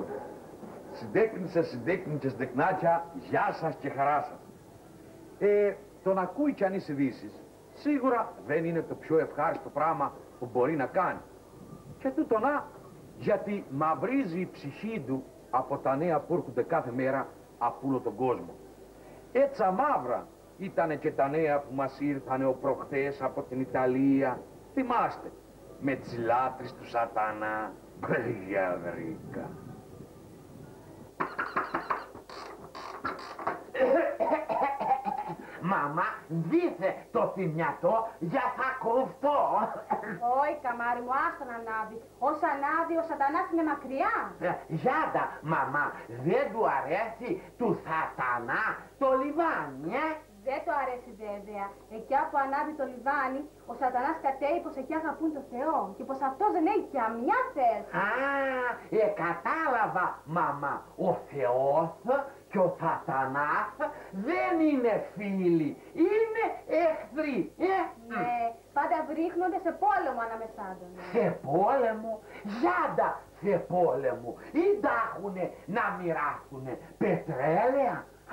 Συντέκνητες τεκνάκια, γεια σας και χαρά σας. Το να ακούει κανείς ειδήσεις, σίγουρα δεν είναι το πιο ευχάριστο πράγμα που μπορεί να κάνει. Και τούτο να, γιατί μαυρίζει η ψυχή του από τα νέα που έρχονται κάθε μέρα από όλο τον κόσμο. Έτσι μαύρα ήτανε και τα νέα που μας ήρθανε ο προχτές από την Ιταλία. Θυμάστε, με τις λάτρεις του σατανά. Γιαδρίκα. Μαμά, δίθε το θυμιατό για θα κοφτώ. Όχι, καμάρι μου, άστον ανάβει. Ως ανάβει ο σατανάς είναι μακριά. Γιάντα, μαμά, δεν του αρέσει του σατανά το λιβάνι, Δεν του αρέσει βέβαια. Εκεί που ανάβει το λιβάνι, ο σατανάς κατέει πως εκεί αγαπούν το Θεό και πως αυτός δεν έχει καμιά θέση. Κατάλαβα, μαμά. Ο Θεός και ο σατανάς δεν είναι φίλοι, είναι εχθροί. Ναι, πάντα βρίχνονται σε πόλεμο ανάμεσά τους. Σε πόλεμο, Γιάντα, σε πόλεμο. Ή τάχουνε να μοιράσουνε πετρέλαια.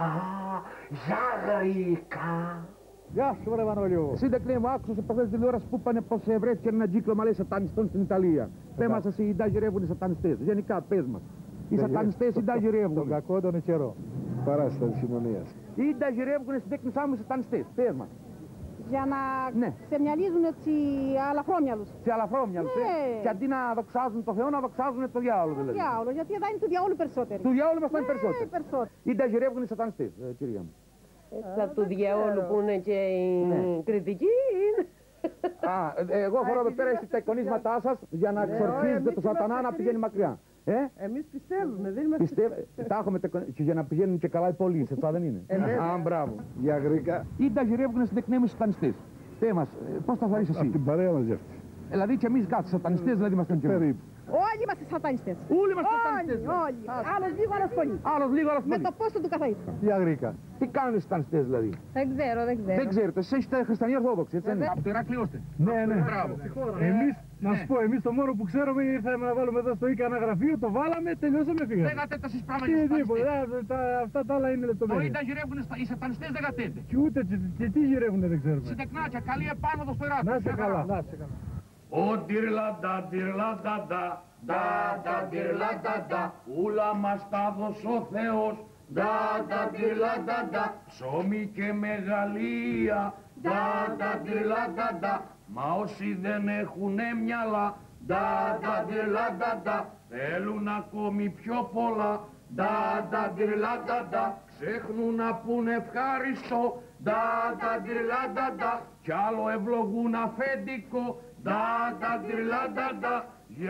Γιαγρίκα. Γεια σου, βρε Μανώλιο. Εσύ δεν κλαίει, μου άκουσες προχθές τηλεόραση που είπανε πως βρέθηκε ένα κύκλωμα, λέει, σατανιστών στην Ιταλία. Πες μας εσύ, ή τα γυρεύουν οι σατανιστές. Γενικά, πες μας. Οι σατανιστές ή τα γυρεύουν. Τον κακό τον καιρό. Παράσταση της συμμονίας. Ή τα γυρεύουν στην τέκνησά μου οι σατανιστές. Πες μας. Για να Ναι. ξεμυαλίζουν έτσι αλαφρόμυαλους. Σε αλαφρόμυαλους, Ναι. Και αντί να δοξάζουν το Θεό, να δοξάζουν το διάολο δηλαδή. Διάολο, γιατί εδώ είναι του διάολου περισσότεροι. Του διάολου μας είναι Ναι, περισσότερο. περισσότεροι. Ή τα γυρεύουν οι σατανιστές, κυρία μου. Του διαόλου που είναι και η κριτική είναι. Εγώ φορώ εδώ πέρα στα εικονίσματά σας για να εξορκίζετε το σατανά να πηγαίνει μακριά. Εμείς πιστεύουμε, δεν είμαστε. Τα έχουμε και για να πηγαίνουν και καλά οι πολίτες, έτσι δεν είναι. Μπράβο. Για γρήκα. Ή τα γυρεύουν στην εκνέμιση σατανιστές. Πες μας, πώς θα φαρείς Από εσύ. την παρέα μας γι' αυτή. Δηλαδή και εμείς κάτι σατανιστές, δηλαδή είμαστε και εμείς. Περίπου. Όλοι είμαστε σατανιστές. Όλοι είμαστε σατανιστές. Όλοι. Άλλος λίγο, άλλος πολύ. Άλλος λίγο, άλλος Με πολύ. το πόστο του καθαριστή. Για γρήκα. Τι κάνουν οι σατανιστές δηλαδή. Δεν ξέρω. Δεν ξέρετε, εσείς είστε χριστιανοί ορθόδοξοι, έτσι δεν είναι. Από το Ηράκλειο είστε. Ναι, ναι. Μπράβο. Εμείς, να σου πω, εμείς το μόνο που ξέρουμε ήρθαμε να βάλουμε εδώ στο Ίκα ένα γραφείο, το βάλαμε, τελειώσαμε, φύγαμε. Δεν γατέτε εσείς πράγματα για Τι τίποτα, σατανιστές. αυτά τα άλλα είναι Το λεπτομέρειες. ή τα γυρεύουν οι σατανιστές, δεν γατέτε. Και ούτε και τι γυρεύουνε δεν ξέρουμε. Συντεκνάκια, καλή επάνωδο στο Ηράκλειο. Να σε καλά. Ο τυρλαντά, τυρλαντά, ντα τυρλαντά, ούλα μας τα δώσε ο Θεός, ντα τυρλαντά, ψωμί και μεγαλεία, ντα τυρλαντά, μα όσοι δεν έχουνε μυαλά, ντα τυρλαντά, θέλουν ακόμη πιο πολλά, ντα τυρλαντά, ξέχνουν να πούνε ευχάριστο, ντα τυρλαντά, κι άλλο ευλογούν αφέντικο, ντα τυρλαντά,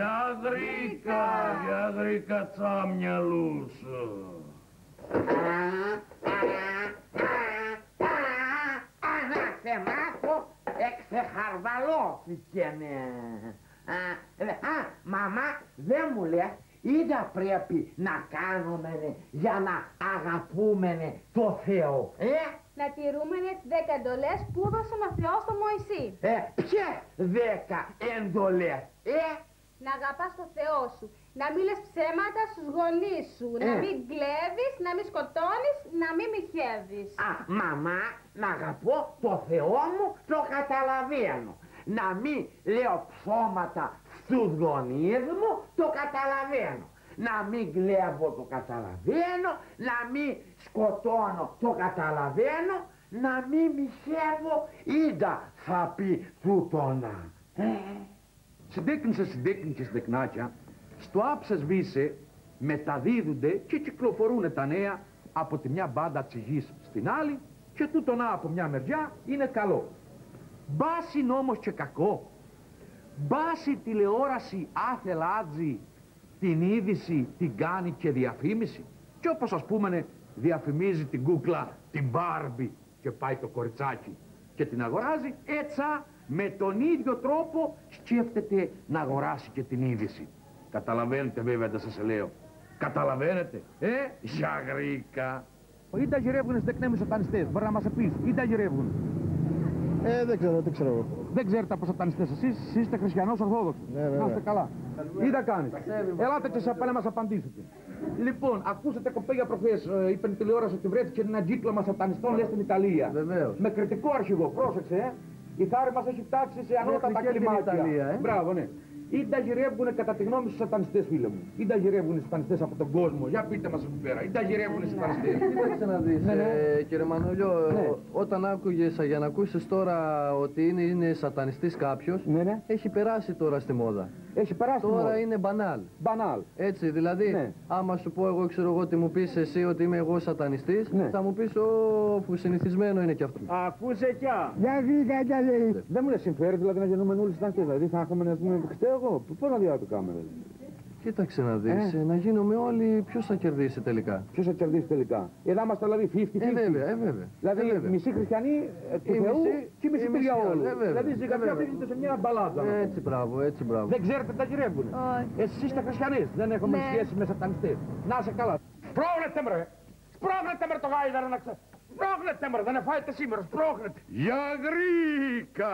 για γρήκα τσάμιαλους. Αναθεμάτω εξεχαρβαλώθηκαινε. Μαμά, δεν μου λες, είδα πρέπει να κάνουμε για να αγαπούμε το Θεό, Να τηρούμε τις 10 εντολές που έδωσε ο Θεός στον Μωυσή. Ποιες 10 εντολές, Να αγαπάς το Θεό σου, να μην λες ψέματα στους γονείς σου, να μην κλέβεις, να μην σκοτώνεις, να μην μοιχεύεις. Μαμά, να αγαπώ το Θεό μου, το καταλαβαίνω. Να μην λέω ψώματα στους γονείς μου, το καταλαβαίνω. Να μην κλέβω, το καταλαβαίνω. Να μην σκοτώνω, το καταλαβαίνω. Να μην μοιχεύω, είδα θα πει τούτονα. Συντέκνησες τεκνάκια, στο άψες βίσε μεταδίδονται και κυκλοφορούν τα νέα από τη μια μπάντα τσιγής στην άλλη και τούτο να από μια μεριά είναι καλό. Μπας είναι όμως και κακό. Μπας η τηλεόραση άθελάτζη την είδηση την κάνει και διαφήμιση και όπως ας πούμε διαφημίζει την κούκλα την Μπάρμπι και πάει το κοριτσάκι και την αγοράζει, έτσι με τον ίδιο τρόπο σκέφτεται να αγοράσει και την είδηση. Καταλαβαίνετε βέβαια δεν σας λέω. Καταλαβαίνετε, Ζαγρίκα. Ή τα γυρεύουν στην εκνέμιση σατανιστές, μπορεί να μας πεις, ή τα γυρεύουν. Δεν ξέρω. Δεν ξέρετε από σατανιστές εσείς είστε χριστιανός Ορθόδοξος. Να είστε καλά. Τι θα κάνεις. Ελάτε και να μας απαντήσετε. Λοιπόν, ακούσατε κοπέλια προχθές, είπε η τηλεόραση ότι βρέθηκε ένα κύκλωμα σατανιστών λέει στην Ιταλία. Βεβαίως. Με κριτικό αρχηγό, πρόσεξε. Η χάρη μας έχει φτάσει σε ανώτατα κλιμάκια. Ιταλία, Μπράβο, ναι. Ή τα γυρεύουνε κατά τη γνώμη στους σατανιστές, φίλε μου. Ή τα γυρεύουνε σατανιστές από τον κόσμο. Για πείτε μας εκεί πέρα. Ή τα γυρεύουνε σατανιστές. Κοίταξε να δεις, κύριε Μανολιό, Ναι. όταν άκουγες για να ακούσεις τώρα ότι είναι σατανιστής κάποιος, Ναι. έχει περάσει τώρα στη μόδα. Έχει περάσει Τώρα μόνο. είναι μπανάλ. Μπανάλ. Έτσι, δηλαδή, Ναι. άμα σου πω εγώ, ξέρω εγώ, ότι μου πεις εσύ ότι είμαι εγώ σατανιστής, Ναι. θα μου πεις, που συνηθισμένο είναι κι αυτό. Ακούσε κιά. Για βγήκα κι λέει. Δεν μου λέει συμφέρει δηλαδή να γεννούμε όλοι σατανιστές. Δηλαδή θα έχουμε να πούμε χταίω εγώ. Πώς να διάβω το κάμερα. Κοίταξε να δεις, να γίνουμε όλοι, ποιος θα κερδίσει τελικά. Ποιος θα κερδίσει τελικά. Εδώ είμαστε δηλαδή 50-50. Βέβαια. Δηλαδή βέβαια. μισοί χριστιανοί του Οι Θεού μισοί- και μισοί οι παιδιά μισοί όλου. άλλοι, βέβαια. Δηλαδή ζυγαριά βρίσκεται σε μια μπαλάτσα. Έτσι μπράβο, έτσι μπράβο. Δεν ξέρετε τα γυρεύουνε. Όχι. Εσείς είστε χριστιανοί. Δεν έχουμε Ναι. σχέση με σατανιστές. Να είσαι καλά. Σπρώχνετε με ρε. Σπρώχνετε με το γάιδαρο να ξέρετε. Σπρώχνετε με ρε. Δεν φάετε σήμερα. Σπρώχνετε. Για γρήκα.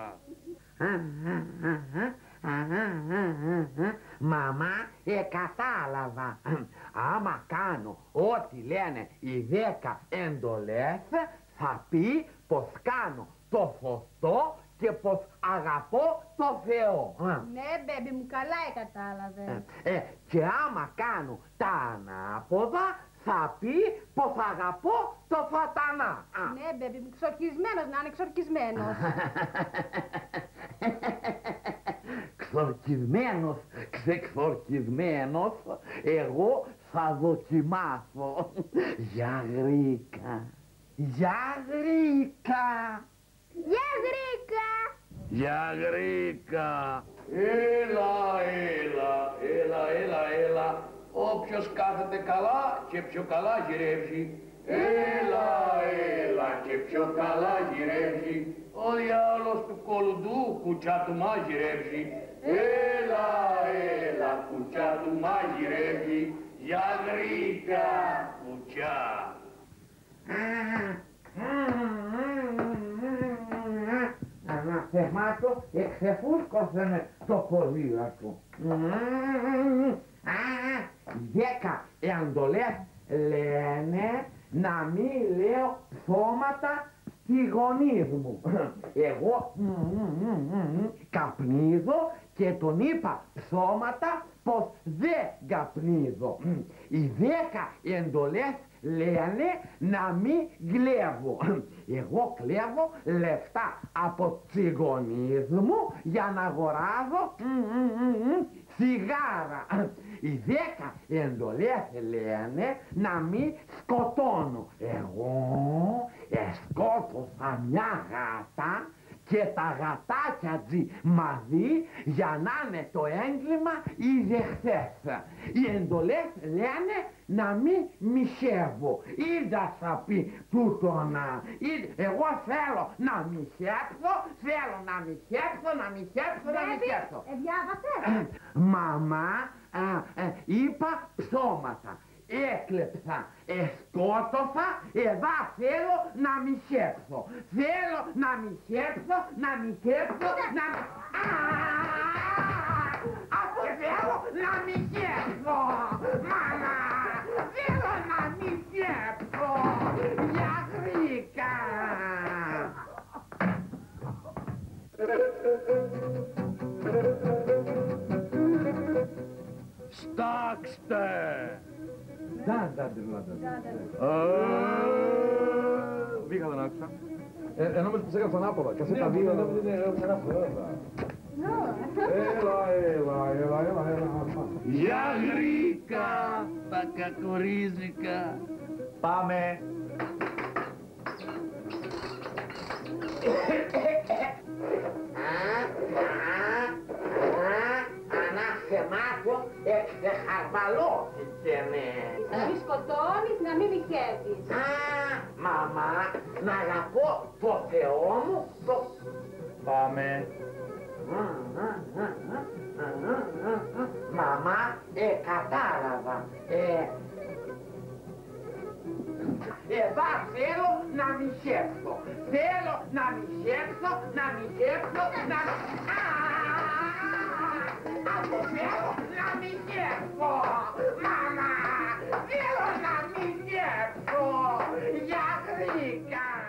Μαμά, κατάλαβα. Άμα κάνω ό,τι λένε οι 10 εντολές, θα πει πως κάνω το σωστό και πως αγαπώ το Θεό. Ναι, μπέμπι μου, καλά κατάλαβε. Και άμα κάνω τα ανάποδα, θα πει πως αγαπώ το σατανά. Ναι, μπέμπι μου, ξορκισμένος να είναι εξορκισμένος. Ξορκισμένος, ξεξορκισμένος, εγώ θα δοκιμάσω. Για γρήκα, για γρήκα. Γεια γρήκα! Για γρήκα. Έλα. Όποιος κάθεται καλά και πιο καλά γυρεύει. Έλα και πιο καλά γυρεύει. Ο διάολος του κολουντού κουτσά του μαγειρεύει. Έλα κουτσά του μαγειρεύει. Για γρήκα κουτσά. Αναθεμάτω εξεφούσκωσανε το ποδήλατο. 10 εντολές λένε να μην λέω ψώματα στη γονείς μου. Εγώ καπνίζω και τον είπα ψώματα πως δεν καπνίζω. Οι 10 εντολές λένε να μην κλέβω. Εγώ κλέβω λεφτά από τις γονείς μου για να αγοράζω τσιγάρα. Οι 10 εντολές λένε να μην σκοτώνω. Εγώ σκότωσα μια γάτα και τα γατάκια μαζί για να είναι το έγκλημα ήδη χθες. Οι εντολές λένε να μην μισεύω. Είδα θα πει τούτονα. Εγώ θέλω να μισέψω, θέλω να μισέψω. Διάβασες? Μαμά, είπα ψώματα. Έκλεψα, σκότωσα, εδώ θέλω να μισέψω. Θέλω να μισέψω. Αφού θέλω να μισέψω. Μάνα, θέλω να μισέψω. Για γρήκα. Στάξτε! Βήχα δεν άκουσα. Νόμιζα πως έγραψαν άποδα. Και τα δύο Έλα. Για γρήκα τα κακορίζικα. Πάμε. Ανάθεμάτω εξεχαρβαλώθηκαινε. Να μην σκοτώνεις, να μην μοιχεύεις. Μαμά, να αγαπώ το Θεό μου, το... Πάμε. Μαμά, κατάλαβα. Εδώ θέλω να μισέψω. Θέλω να μισέψω, να μισέψω, να θέλω να μισέψω. Μάμα, θέλω να μισέψω. Για γλυκά.